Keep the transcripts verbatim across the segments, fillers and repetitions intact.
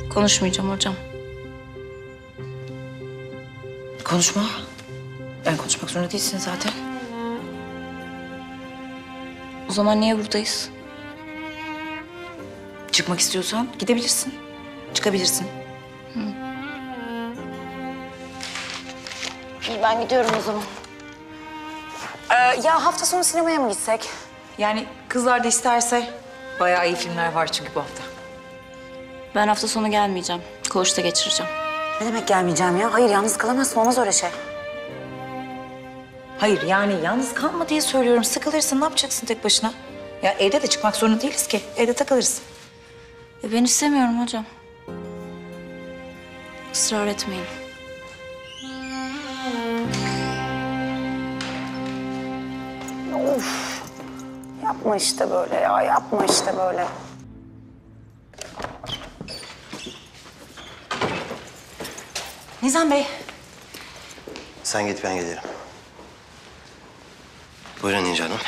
Konuşmayacağım hocam. Konuşma. Yani konuşmak zorunda değilsin zaten. O zaman niye buradayız? Çıkmak istiyorsan gidebilirsin. Çıkabilirsin. İyi, ben gidiyorum o zaman. Ee, ya hafta sonu sinemaya mı gitsek? Yani kızlar da isterse bayağı iyi filmler var çünkü bu hafta. Ben hafta sonu gelmeyeceğim. Koğuşta geçireceğim. Ne demek gelmeyeceğim ya? Hayır, yalnız kalamazsın, olmaz öyle şey. Hayır yani yalnız kalma diye söylüyorum. Sıkılırsın, ne yapacaksın tek başına? Ya evde de çıkmak zorunda değiliz ki. Evde takılırız. E ben istemiyorum hocam. Israr etmeyin. Yapma işte böyle ya, yapma işte böyle. Nizam Bey. Sen git, ben gelirim. Buyurun İnci Hanım.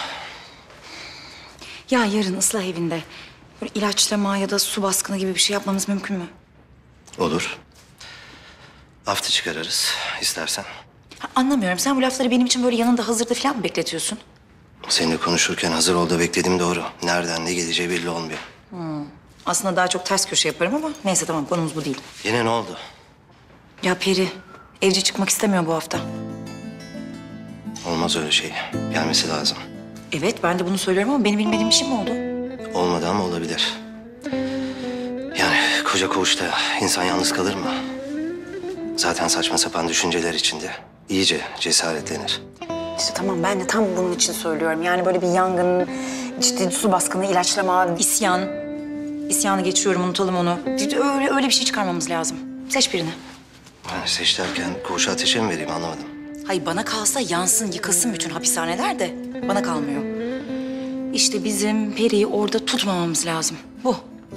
Ya yarın ıslah evinde böyle ilaçlama ya da su baskını gibi bir şey yapmamız mümkün mü? Olur. Haftı çıkarırız istersen. Ha, anlamıyorum. Sen bu lafları benim için böyle yanında hazırda falan mı bekletiyorsun? Seninle konuşurken hazır ol da beklediğim doğru. Nereden ne geleceği belli olmuyor. Aslında daha çok ters köşe yaparım ama neyse tamam, konumuz bu değil. Yine ne oldu? Ya Peri, evci çıkmak istemiyor bu hafta. Olmaz öyle şey. Gelmesi lazım. Evet, ben de bunu söylüyorum ama benim bilmediğim bir şey mi oldu? Olmadı ama olabilir. Yani koca koğuşta insan yalnız kalır mı? Zaten saçma sapan düşünceler içinde. İyice cesaretlenir. İşte tamam, ben de tam bunun için söylüyorum. Yani böyle bir yangın, işte su baskını, ilaçlama... İsyan. İsyanı geçiyorum, unutalım onu. Öyle, öyle bir şey çıkarmamız lazım. Seç birini. Yani seç derken koğuşa ateşe mi vereyim anlamadım. Hayır, bana kalsa yansın, yıkılsın bütün hapishaneler de bana kalmıyor. İşte bizim Peri'yi orada tutmamamız lazım. Bu.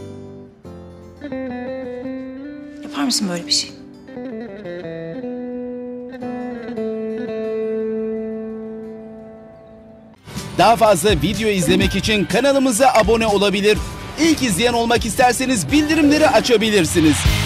Yapar mısın böyle bir şey? Daha fazla video izlemek için kanalımıza abone olabilir. İlk izleyen olmak isterseniz bildirimleri açabilirsiniz.